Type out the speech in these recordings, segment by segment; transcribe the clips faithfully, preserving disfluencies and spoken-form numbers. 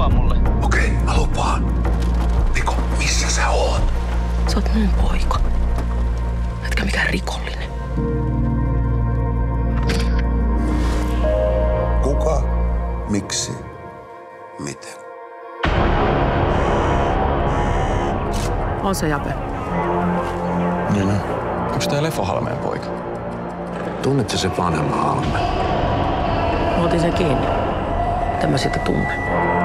lupaa mulle. Okei, mä lupaan. Niko, missä sä oot? Sä oot mun poika. Etkä mikään rikollinen. Kuka? Miksi? Miten? On se Jape. Niin on. Onks tää Leffo Halmeen poika? Tunnetko se vanhemman Halmeen? Mä otin sen kiinni. Tämä sitä tunne.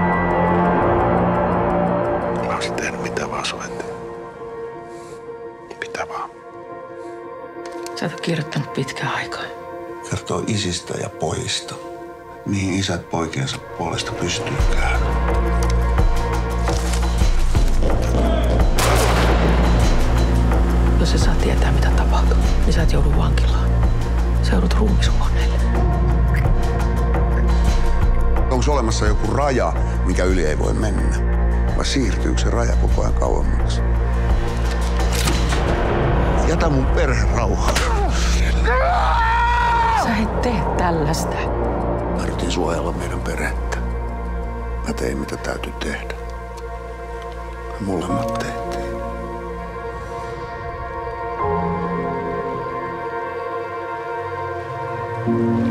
Mä olisin tehnyt mitä vaan sun eteen. Mitä vaan. Sä et ole kirjoittanut pitkään aikaa. Kertoo isistä ja pojista. Mihin isät poikiensa puolesta pystyykään. Jos sä saa tietää, mitä tapahtuu, niin sä et joudu vankilaan. Sä joudut ruumishuoneelle. Onko olemassa joku raja, mikä yli ei voi mennä? Vai siirtyykö se raja koko ajan kauemmaksi? Jätä mun perhe rauhaan. Sä et tee tällaista. Mä yritin suojella meidän perhettä. Mä tein mitä täytyy tehdä. Me molemmat tehtiin.